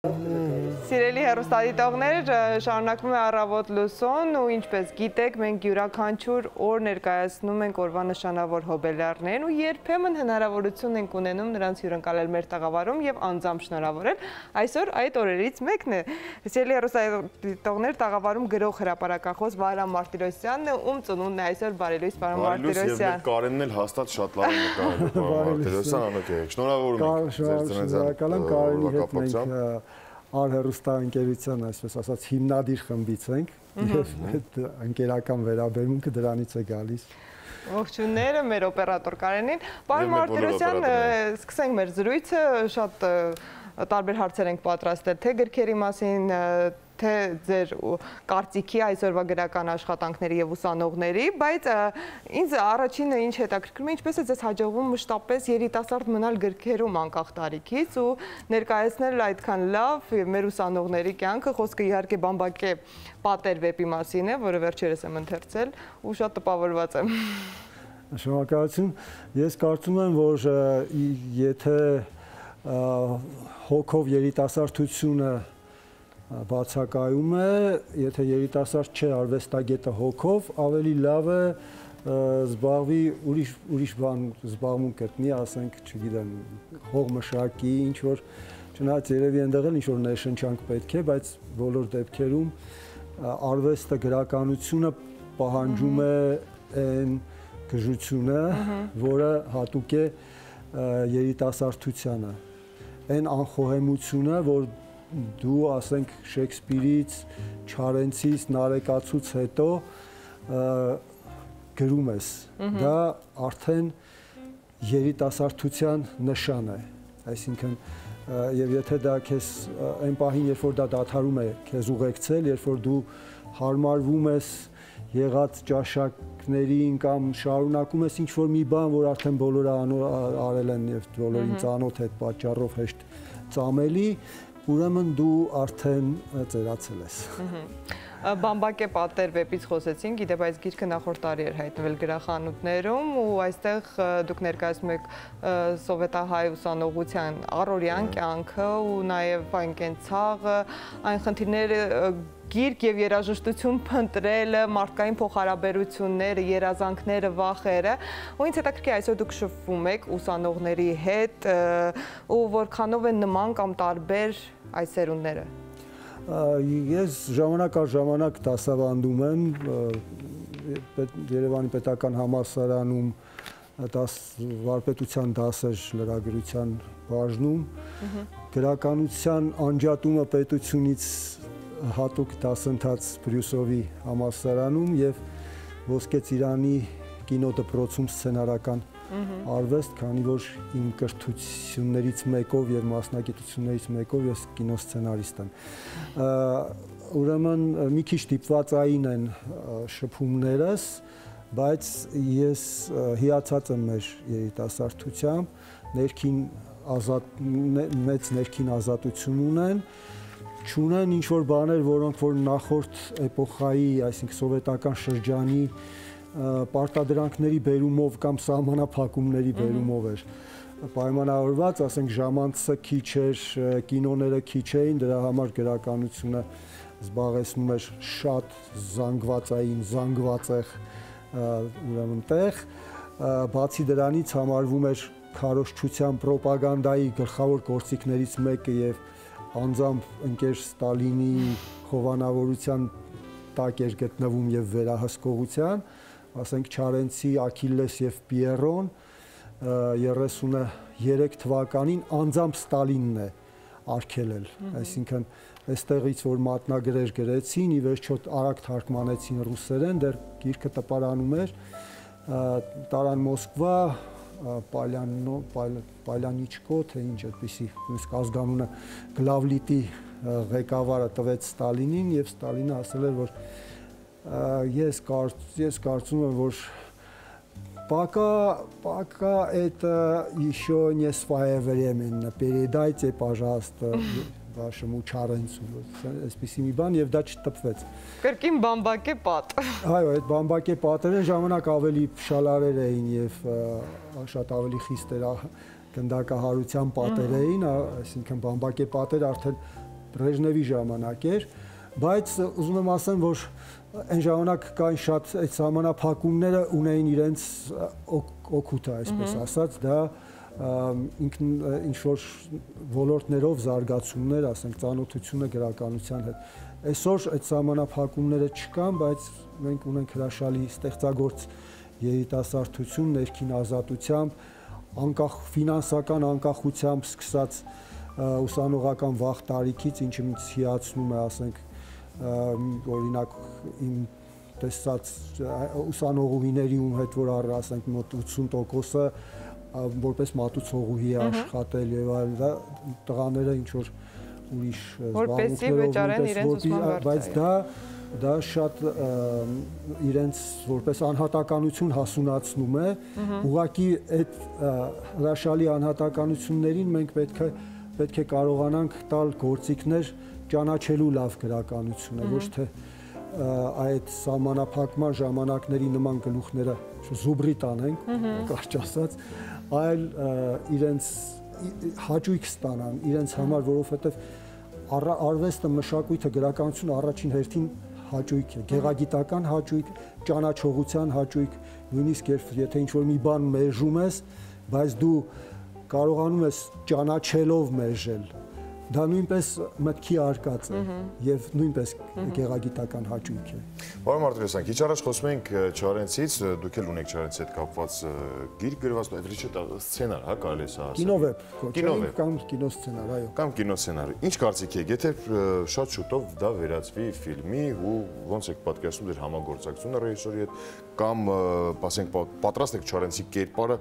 Սիրելի հեռուստադիտողներ, շարունակվում է առավոտ լուսոն ու ինչպես գիտեք, մենք յուրաքանչյուր օր ներկայացնում ենք օրվա նշանավոր հոբելյարներին ու երբեմն հնարավորություն ենք ունենում նրանց հյուրընկալել մեր տաղավարում եւ անձամբ շնորհավորել։ Այսօր այդ օրերից մեկն է։ Սիրելի հեռուստադիտողներ, տաղավարում գրող հրապարակախոս Վահրամ Մարտիրոսյանն է, ում ծնունդն է այսօր, բարի լույս, պարոն Մարտիրոսյան։ Կարենն էլ հաստատ շատ լավ նկարել, պարոն Մարտիրոսյան, անոք եք։ Շնորհավորում ենք Արհերուստա ընկերության, այսպես ասած, հիմնադիր խմբից ենք և ընկերական վերաբերմունքը դրանից է գալիս։ Ողջույնները մեր օպերատոր Կարենին։ Պարոն Մարտիրոսյան, սկսենք մեր զրույցը, շատ տարբեր հարցեր ենք պատրաստել, թե գրքերի մասին, թե ձեր կարծիքի այսօրվա գրական աշխատանքների եւ ուսանողների, բայց ինձ առաջինը ինչ հետաքրքրում է, ինչպես է ձեզ հաջողվում մշտապես երիտասարդ մնալ գրքերում անկախ տարիքից ու ներկայացնել այդքան լավ մեր ուսանողների կյանքը, խոսքը իհարկե Բամբակե պատեր վեպի մասին է, որը վերջերս եմ ընթերցել ու շատ տպավորված եմ։ Շնորհակալություն։ Ես կարծում եմ, որ եթե հոգով երիտասարդությունը բացակայում է, եթե երիտասարդ չէ արվեստագետը հոգով, ավելի լավ է զբաղվի ուրիշ բան զբաղմունք գտնի, ասենք, չգիտեմ, հողմշակի, ինչ որ, չնայած երևի այնտեղ էլ ինչ որ ներշնչանք պետք է, բայց բոլոր դեպքերում արվեստը, գրականությունը պահանջում է այն գժությունը, որը հատուկ է երիտասարդությանը, այն անխոհեմությունը, որ դու, ասենք, Շեքսպիրից, Չարենցից, Նարեկացուց հետո գրում ես, դա արդեն երիտասարդության նշան է, այսինքն, և եթե դա քեզ այն պահին, երբ որ դա դադարում է քեզ ուղեկցել, երբ որ դու հարմարվում ես եղած ճաշակներին կամ շարունակում ես ինչ-որ մի բան, որ արդեն բոլորը արել են և բոլորին ծանոթ հետ պատճառով հեշտ ծամելի, ուրեմն դու արդեն ծերացել ես։ Բամբակե պատեր վեպից խոսեցին, գիտեք, այս գիրքը նախորդ տարի էր հայտնվել գրախանութներում ու այստեղ դուք ներկայացնում եք սովետահայ ուսանողության առօրյան կյանքը ու նաև այն կենցաղը, այն խնդիրները գիրք և երաժշտություն փնտրելը, մարդկային փոխհարաբերությունները, երազանքները, վախերը, ու ինձ հետաքրքիր այսօր դուք շփվում եք ուսանողների հետ ու որքանով են նման կամ տարբեր այս սերունդները։ Ես ժամանակ առ ժամանակ դասավանդում եմ Երևանի պետական համալսարանում վարպետության դասեր լրագրության բաժնում, գրականության անջատումը պետությունից հատուկ դասընթաց Բրյուսովի համալսարանում և Ոսկե Ծիրանի կինոդպրոցում սցենարական արվեստ, քանի որ իմ կրթություններից մեկով և մասնագիտություններից մեկով ես կինոսցենարիստ եմ։ Ուրեմն մի քիչ դիպվածային են շփումներս, բայց ես հիացած եմ մեր երիտասարդությամբ, մեծ ներքին ազատություն ունեն, չունեն ինչ-որ բաներ, որոնք որ նախորդ էպոխայի, այսինքն սովետական շրջանի պարտադրանքների բերումով կամ սահմանափակումների բերումով էր պայմանավորված, ասենք ժամանցը քիչ էր, կինոները քիչ էին, դրա համար գրականությունը զբաղեցնում էր շատ զանգվածային, զանգվածեղ ուրեմն տեղ, բացի դրանից համարվում էր քարոզչության պրոպագանդայի գլխավոր գործիքներից մեկը և անձամբ ընկեր Ստալինի խովանավորության տակ էր գտնվում և վերահսկողության, ասենք Չարենցի Աքիլլես և Պիերոն 33 թվականին անձամբ Ստալինն է արգելել, այսինքն այստեղից որ մատնագրեր գրեցին, ի վերջո արագ թարգմանեցին ռուսերեն, դեռ գիրքը տպարանում էր, տարան Մոսկվա, Պալյանիչկո, թե ինչ այդպիսի ազգանունը Գլավլիտի ղեկավարը տվեց Ստալինին և Ստալինը ասել էր, որ ես կարծում եմ, որ пока это еще не своевременно, передайте, пожалуйста, вашему Չարենցու, այսպիսի մի բան և դա չտպվեց։ Կրկին Բամբակե պատ։ Այո, այդ Բամբակե պատերը ժամանակ ավելի փշալարեր էին և շատ ավելի խիստ էր գնդակահարության պատեր էին, այսինքն Բամբակե պատերը արդեն Բրեժնևի ժամանակ էր, բայց ուզում եմ ասեմ, որ այն ժամանակ կային շատ այդ սահմանափակումները ունեին իրենց օգուտը, այսպես ասած, դա ինչ որ ոլորտներով զարգացումներ, ասենք ծանոթությունը գրականության հետ։ Այսօր այդ սահմանափակումները չկան, բայց մենք ունենք հրաշալի ստեղծագործ երիտասարդություն, ներքին ազատությամբ, անկախ ֆինանսական անկախությամբ սկսած ուսանողական վաղ տարիքից, ինչը ինձ հիացնում է, ասենք, օրինակ իմ տեսած ուսանողուհիների ում հետ որ առ ասենք մոտ 80%-ը որպես մատուցողուհի աշխատել եւ այլ տղաները ինչ որ ուրիշ զբաղմունքներով, բայց դա շատ իրենց որպես անհատականություն հասունացնում է, ուղղակի այդ հրաշալի անհատականություններին մենք պետք է կարողանանք տալ գործիքներ ճանաչելու լավ գրականություն է, ոչ թե այդ սահմանափակման ժամանակների նման գլուխները զուբրի տանենք, կարճ ասած, այլ իրենց հաճույք ստանան, իրենց համար, որովհետև արվեստը, մշակույթը, գրականությունը առաջին հերթին հաճույք է, գեղագիտական հաճույք, ճանաչողության հաճույք, նույնիսկ եթե ինչ-որ մի բան մերժում ես, բայց դու կարողանում ես ճանաչելով մերժել, դա նույնպես մտքի արկած է եւ նույնպես գեղագիտական հաճույք է։ Պարոն Մարտիրոսյան, քիչ առաջ խոսում էինք Չարենցից, դուք էլ ունեք Չարենցի հետ կապված գիրք գրված, սցենար, հա, կարելի է ասել։ Կինովեբ կամ կինոսցենար, այո։ Կամ կինոսցենար։ Ինչ կարծիք եք, եթե շատ շուտով դա վերածվի ֆիլմի ու ոնց եք պատկերացնում ձեր համագործակցությունը ռեժիսորի հետ, կամ ասենք պատրաստ եք Չարենցի կերպարը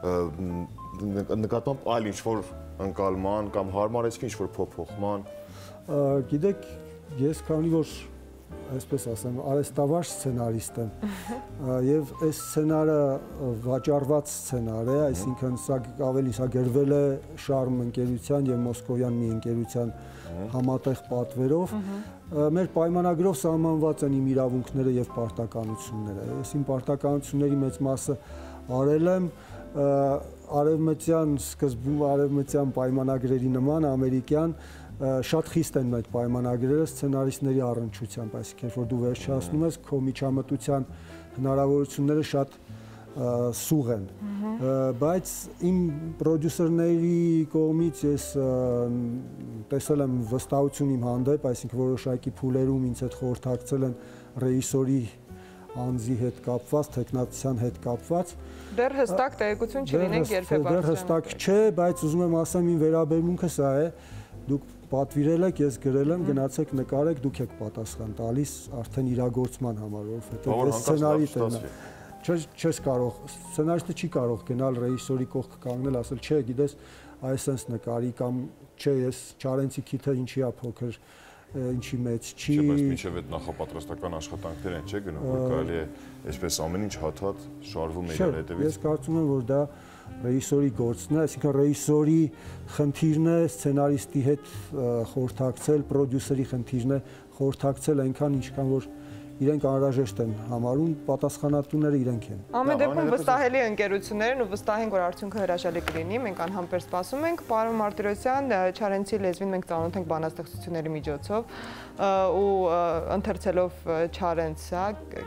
նկատմամբ այլ ինչ-որ ընկալման կամ հարմարեցքի ինչ-որ փոփոխման։ Գիտեք, ես քանի որ այսպես ասեմ, արհեստավար սցենարիստ եմ, եւ այս սցենարը վաճառված սցենար է, այսինքն սա ավելի սա գրվել է Շարմ ընկերության եւ Մոսկովյան մի ընկերության համատեղ պատվերով, մեր պայմանագրով սահմանված են իմ իրավունքները եւ պարտականությունները։ Ես իմ պարտականությունների մեծ մասը արել եմ արևմտյան սկզբում արևմտյան պայմանագրերի նման ամերիկյան շատ խիստ են այդ պայմանագրերը սցենարիստների առնչությամբ, այսինքն որ դու վերջացնում ես, քո միջամտության հնարավորությունները շատ սուղ են, բայց իմ պրոդյուսերների կողմից ես տեսել եմ վստահություն իմ հանդեպ, այսինքն որոշակի փուլերում ինձ հետ խորհրդակցել են ռեժիսորի անձի հետ կապված, տեխնացիան հետ կապված։ Դեռ հստակ տեղեկություն չլինենք երբեք։ Դեռ հստակ չէ, բայց ուզում եմ ասեմ իմ վերաբերմունքը սա է, դուք պատվիրել եք, ես գրել եմ, գնացեք նկարեք, դուք եք պատասխան տալիս արդեն իրագործման համար, որովհետև ես սցենարիստ եմ։ Չես կարող, սցենարիստը չի կարող գնալ ռեժիսորի կողքը կանգնել, ասել, չէ, գիտես, այսպես նկարի կամ չէ, ես Չարենցի քիթը ինչի է փոքր, ինչի մեծ չի։ Չէ, բայց մինչև այդ նախապատրաստական աշխատանքներ են, չէ՞ գնում, որ կարելի է այսպես ամեն ինչ հատ-հատ շարվում է իր հետևից։ Ես կարծում եմ, որ դա ռեժիսորի գործն է, այսինքն ռեժիսորի խնդիրն է սցենարիստի հետ խորհրդակցել, պրոդյուսերի խնդիրն է խորհրդակցել այնքան, ինչքան որ իրենք անհրաժեշտ են համարում, պատասխանատուները իրենք են։ Ամեն դեպքում վստահելի ընկերություններն ու վստահ ենք, որ արդյունքը հրաշալի կլինի, մենք անհամբեր սպասում ենք։ Պարոն Մարտիրոսյան, Չարենցի լեզվին մենք ծանոթ ենք բանաստեղծությունների միջոցով ու ընթերցելով Չարենցը,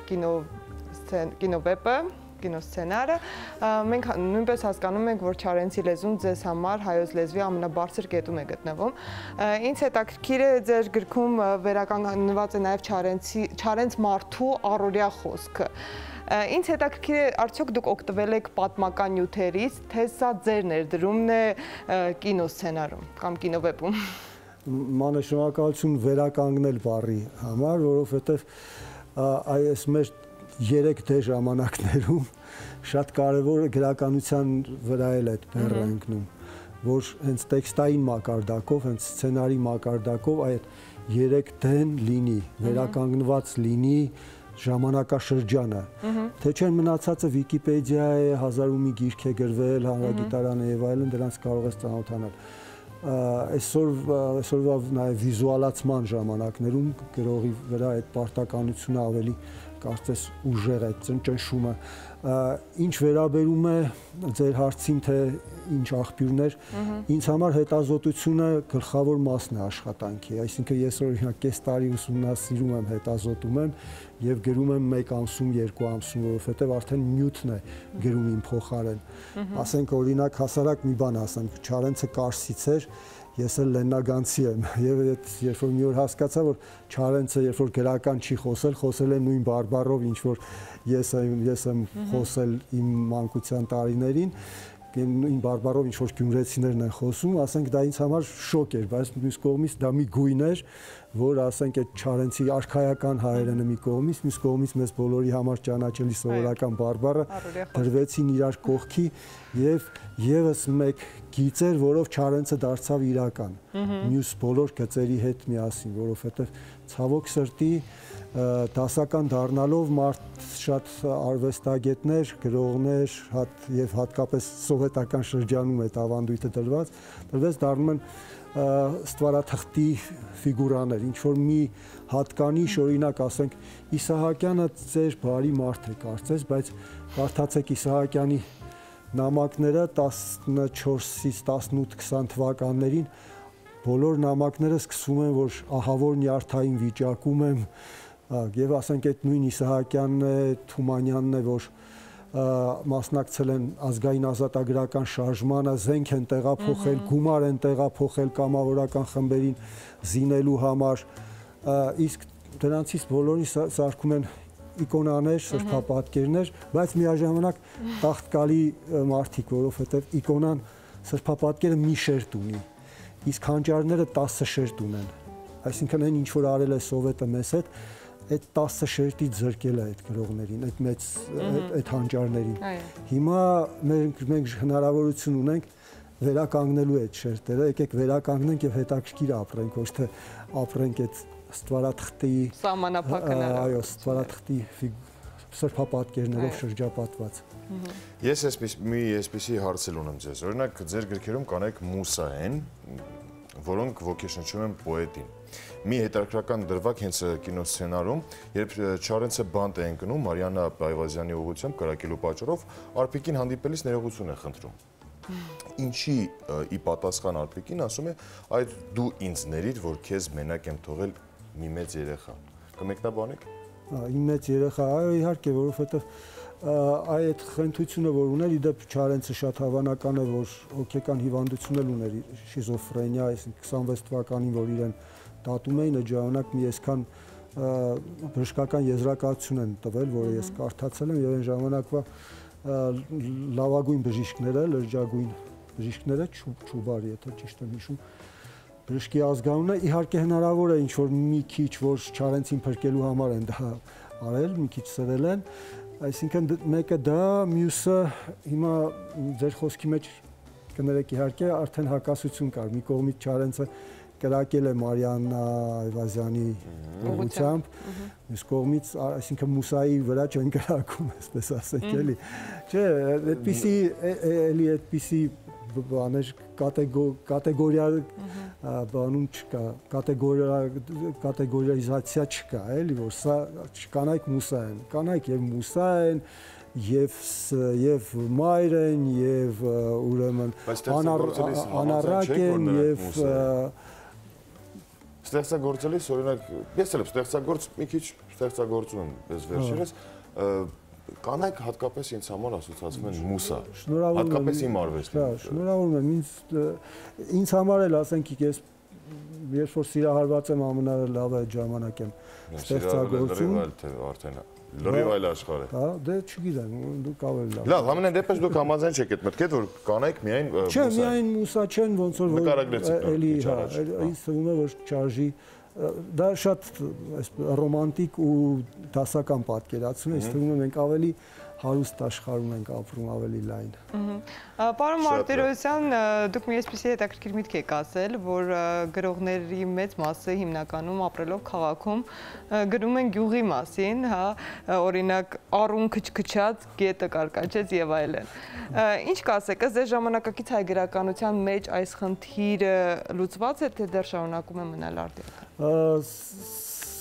կինովեպը, կինոսցենարը, մենք նույնպես հասկանում ենք, որ Չարենցի լեզուն ձեզ համար հայոց լեզվի ամենաբարձր կետում է գտնվում։ Ինձ հետաքրքիր է ձեր գրքում վերականգնված է նաև Չարենց մարդու առօրյա խոսքը։ Ինձ հետաքրքիր է, արդյոք դուք օգտվել եք պատմական նյութերից, թե սա ձեր ներդրումն է կինոսցենարում կամ կինովեպում։ Մանե շնորհակալություն վերականգնել բառի համար, որովհետև այս մեր 3D ժամանակներում շատ կարևոր գրականության վրա էլ այդ բեռը ընկնում, որ հենց տեքստային մակարդակով, հենց սցենարի մակարդակով այդ 3D-ն լինի, վերականգնված լինի ժամանակաշրջանը, թե չեն մնացածը Վիկիպեդիա է, 1000 ու մի գիրք է գրվել, հանրագիտարան է եւ այլն, դրանց կարող ես ծանոթանալ։ Այսօրվա նաև վիզուալացման ժամանակներում գրողի վրա այդ պարտականությունը ավելի կարծես ուժեղ է ճնշումը։ Ինչ վերաբերում է ձեր հարցին, թե ինչ աղբյուրներ, ինձ համար հետազոտությունը գլխավոր մասն է աշխատանքի, այսինքն ես օրինակ կես տարի ուսումնասիրում եմ, հետազոտում եմ եւ գրում եմ 1 ամսում, 2 ամսում, որովհետեւ արդեն նյութն է գրում իմ փոխարեն։ Ասենք օրինակ հասարակ մի բան ասեմ, Չարենցը Կարսից էր, ես էլ Լեննագանցի եմ եւ երբ որ մի օր հասկացա, որ Չարենցը երբ որ գրական չի խոսել է նույն բարբառով, ինչ որ ես եմ խոսել իմ մանկության տարիներին, նույն բարբառով ինչ որ գյումրեցիներն են խոսում, ասենք դա ինձ համար շոկ էր, բայց մյուս կողմից դա մի գույն էր, որ ասենք այդ Չարենցի արխայական հայերենը մի կողմից, մյուս կողմից մեզ բոլորի համար ճանաչելի սովորական բարբառը դրվեցին իրար կողքի եւ եւս մեկ գիծ էր, որով Չարենցը դարձավ իրական։ Մյուս բոլոր գծերի հետ միասին, որովհետեւ ցավոք սրտի դասական դառնալով շատ արվեստագետներ, գրողներ եւ հատկապես սովետական շրջանում այդ ավանդույթը դրվեց դառնում են ստվարաթղթի ֆիգուրաներ, ինչ որ մի հատկանիշ, օրինակ ասենք Իսահակյանը ձեր բարի մարդ է կարծես, բայց կարդացեք Իսահակյանի նամակները 14-ից 18-20 թվականներին բոլոր նամակները սկսում են, որ ահավոր նյարդային վիճակում եմ, եւ ասենք այդ նույն Իսահակյանն է, Թումանյանն է, որ մասնակցել են ազգային ազատագրական շարժմանը, զենք են տեղափոխել, գումար են տեղափոխել կամավորական խմբերին զինելու համար, իսկ դրանցից բոլորին սարքում են իկոնաներ, սրբապատկերներ, բայց միաժամանակ տաղտկալի մարդիկ, որովհետև իկոնան սրբապատկերը մի շերտ ունի, իսկ հանճարները 10 շերտ ունեն, այսինքն այն ինչ որ արել է Սովետը մեզ հետ, այդ 10 շերտից զրկել է այդ գրողներին, այդ մեծ այդ հանճարներին։ Հիմա մենք հնարավորություն ունենք վերականգնելու այդ շերտերը, եկեք վերականգնենք եւ հետաքրքիր ապրենք, ոչ թե ապրենք այդ ստվարաթղթի սահմանափակներով, այո, ստվարաթղթի սրբապատկերներով շրջապատված։ Ես այսպիսի հարց ունեմ ձեզ։ Օրինակ ձեր գրքերում կանեք Մուսային, որոնք ոգեշնչում են պոետին։ Մի հետաքրքրական դրվագ հենց կինոսցենարում, երբ Չարենցը բանտ է ընկնում Մարիաննա Այվազյանի ուղղությամբ կրակելու պատճառով, Արփիկին հանդիպելիս ներողություն է խնդրում։ Ինչի ի պատասխան Արփիկին ասում է, այդ դու ինձ ների, որ քեզ մենակ եմ թողել մի մեծ երեխա։ Կմեկնաբանեք։ Իմ մեծ երեխա, այո, իհարկե, որովհետև այդ խնդությունը, որ ուներ, իդեպ Չարենցը շատ հավանական է, որ հոգեկան հիվանդություն էլ ուներ, շիզոֆրենիա, այսինքն 26 թվականին, որ իրեն դատում էին, այդ ժամանակ մի այսքան բժշկական եզրակացություն են տվել, որը ես կարդացել եմ, եւ այն ժամանակվա լավագույն բժիշկները, լրջագույն բժիշկները, Չուբար, եթե ճիշտ եմ հիշում, բժշկի ազգանունը, իհարկե հնարավոր է ինչ-որ մի քիչ, որ Չարենցին փրկելու համար են դա արել, մի քիչ սրել են, այսինքն մեկը դա, մյուսը հիմա ձեր խոսքի մեջ կներեք իհարկե արդեն հակասություն կար, մի կողմից Չարենցը կրակել է Մարիաննա Այվազյանի ուղղությամբ, մյուս կողմից, այսինքն Մուսայի վրա չեն կրակում, այսպես ասենք, էլի։ Չէ, այդպիսի էլի այդպիսի բաներ կատեգորիա բանում չկա, կատեգորիզացիա չկա, էլի, որ սա կանայք Մուսա են, կանայք եւ Մուսա են, եւ մայր են, եւ ուրեմն անառակ են, եւ ստեղծագործելիս, օրինակ, ես էլ ստեղծագործ մի քիչ ստեղծագործում եմ ես վերջերս, կանայք հատկապես ինձ համար ասոցացվում են Մուսա, հատկապես իմ արվեստում։ Շնորհավորում եմ, ինձ համար էլ ասենք ես երբ որ սիրահարված եմ ամենալավը այդ ժամանակ եմ ստեղծագործում։ Արդեն լրիվ այլ աշխարհ է։ Հա, դե չգիտեմ, դուք ավելի լավ։ Լավ, ամենայն դեպս դուք համաձայն չեք այդ մտքեդ, որ կանայք միայն Մուսա։ Չէ, միայն Մուսա չեն, ոնց որ էլի, ինձ թվում է, որ չարժի դա շատ ռոմանտիկ ու դասական պատկերացում է, ինձ թվում է մենք ավելի հարուստ աշխարհում ենք ապրում, ավելի լայն։ Պարոն Մարտիրոսյան, դուք մի այսպիսի հետաքրքիր միտք եք ասել, որ գրողների մեծ մասը հիմնականում ապրելով քաղաքում գրում են գյուղի մասին, հա, օրինակ առուն քչքչած, գետը կարկաչեց եւ այլն։ Ինչ կասեք, ըստ ձեր ժամանակակից հայ գրականության մեջ այս խնդիրը լուծված է, թե դեռ շարունակում է մնալ արդյունք։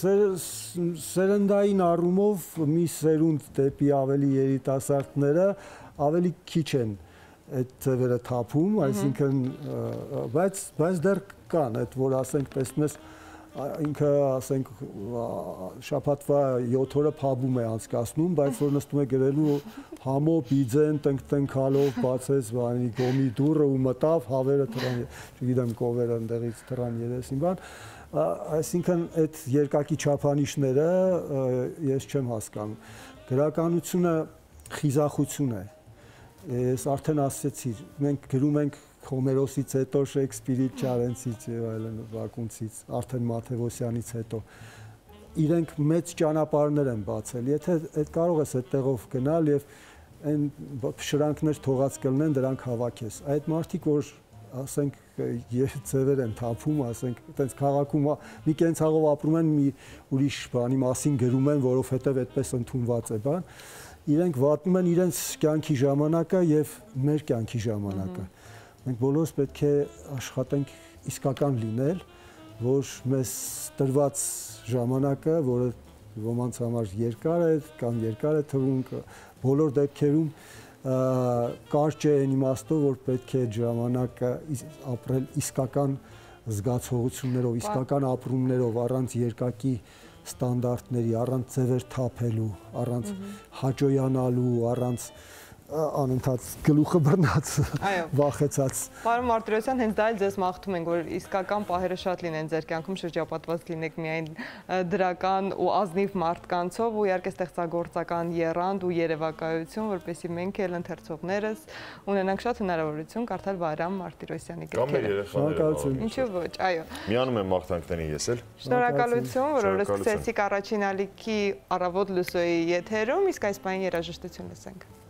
սերնդային առումով մի սերունդ դեպի ավելի երիտասարդները ավելի քիչ են այդ ձևերը թափում, այսինքն բայց դեռ կան այդ որ ասենք տեսնում ես ինքը ասենք շաբաթվա 7 օրը փաբում է անցկացնում, բայց որ նստում է գրելու համո բիձեն տնկալով բացեց բանի գոմի դուռը ու մտավ հավերը թռան, չգիտեմ կովերը ընդեղից թռան երեսին բան, այսինքն այդ երկակի չափանիշները ես չեմ հասկանում։ Գրականությունը խիզախություն է։ Ես արդեն ասացի, մենք գրում ենք Հոմերոսից հետո Շեքսպիրից, Չարենցից եւ այլն, Բակունցից, արդեն Մաթեոսյանից հետո իրենք մեծ ճանապարհներ են բացել։ Եթե այդ կարող ես այդտեղով գնալ եւ այն շրանքներ թողած կլինեն, դրանք հավաքես։ Այդ մարդիկ, որ ասենք ձևեր են թափում, ասենք, այտենց քաղաքում մի կենցաղով ապրում են, մի ուրիշ բանի մասին գրում են, որովհետեւ այդպես ընդունված է բան, իրենք վատնում են իրենց կյանքի ժամանակը եւ մեր կյանքի ժամանակը։ Մենք բոլորս պետք է աշխատենք իսկական լինել, որ մեզ տրված ժամանակը, որը ոմանց համար երկար է կամ երկար է թվում, բոլոր դեպքերում կարճ է այն իմաստով, որ պետք է ժամանակը ապրել իսկական զգացողություններով, իսկական ապրումներով, առանց երկակի ստանդարտների, առանց ձևեր թափելու, առանց հաջողանալու, առանց անընդհատ գլուխը բռնած, վախեցած։ Պարոն Մարտիրոսյան, հենց դա էլ ձեզ մաղթում ենք, որ իսկական պահերը շատ լինեն ձեր կյանքում, շրջապատված լինեք միայն դրական ու ազնիվ մարդկանցով ու իհարկե ստեղծագործական եռանդ ու երևակայություն, որպեսզի մենք էլ ընթերցողներս ունենանք շատ հնարավորություն կարդալ Վահրամ Մարտիրոսյանի գրքերը։ Ինչու ոչ, այո։ Միանում եմ մաղթանքներին ես էլ։ Շնորհակալություն, որ օրը սկսեցիք առաջին ալիքի առավոտ լուսոյի եթերում, իսկ այս պահին երաժշտություն լսենք։